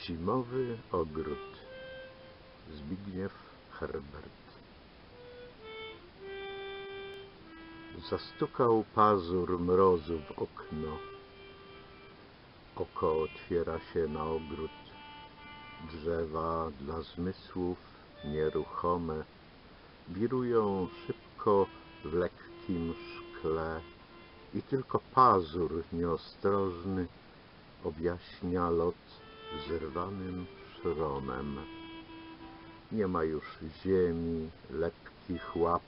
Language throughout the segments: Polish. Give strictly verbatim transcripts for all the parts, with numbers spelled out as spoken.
Zimowy ogród. Zbigniew Herbert. Zastukał pazur mrozu w okno. Oko otwiera się na ogród. Drzewa dla zmysłów nieruchome wirują szybko w lekkim szkle i tylko pazur nieostrożny objaśnia lot zerwanym szronem. Nie ma już ziemi, lepkich łap,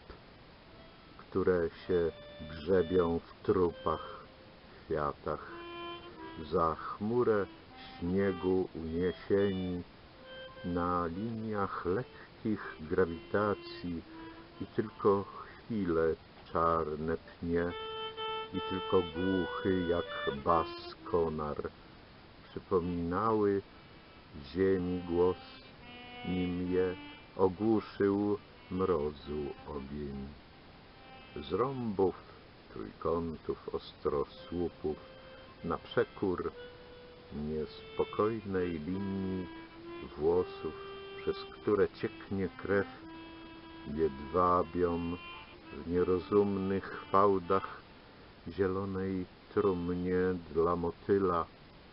które się grzebią w trupach, kwiatach. Za chmurę śniegu uniesieni na liniach lekkich grawitacji i tylko chwile czarne pnie i tylko głuchy jak bas konar przypominały ziemi głos, nim je ogłuszył mrozu ogień. Z rąbów, trójkątów, ostrosłupów na przekór niespokojnej linii włosów, przez które cieknie krew, jedwabią w nierozumnych fałdach zielonej trumnie dla motyla.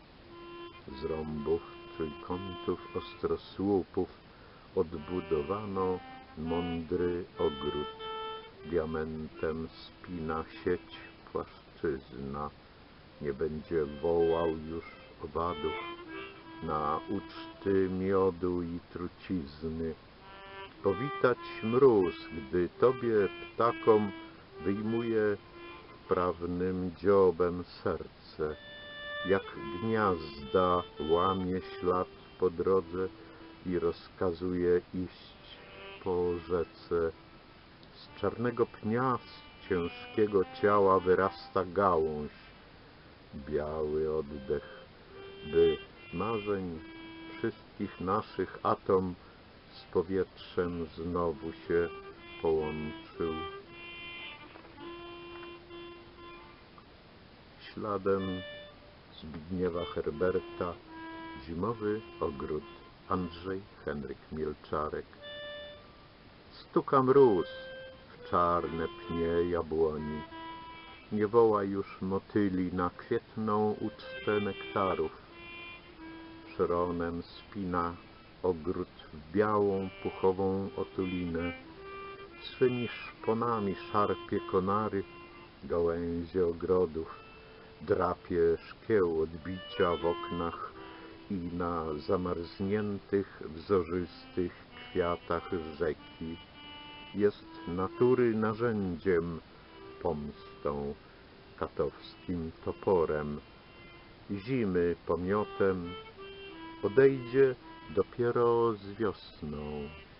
Z rąbów, trójkątów, ostrosłupów odbudowano mądry ogród. Diamentem spina sieć płaszczyzna. Nie będzie wołał już owadów na uczty miodu i trucizny. Powitać mróz, gdy tobie, ptakom, wyjmuje wprawnym dziobem serce. Jak gniazda łamie ślad po drodze i rozkazuje iść po rzece. Z czarnego pnia, z ciężkiego ciała wyrasta gałąź, biały oddech, by marzeń wszystkich naszych atom z powietrzem znowu się połączył. Śladem Zbigniewa Herberta. Zimowy ogród. Andrzej Henryk Mielczarek. Stuka mróz w czarne pnie jabłoni. Nie woła już motyli na kwietną ucztę nektarów. Szronem spina ogród w białą, puchową otulinę. Swymi szponami szarpie konary gałęzie ogrodów. Drapie szkieł odbicia w oknach i na zamarzniętych, wzorzystych kwiatach rzeki. Jest natury narzędziem, pomstą, katowskim toporem, zimy pomiotem, odejdzie dopiero z wiosną.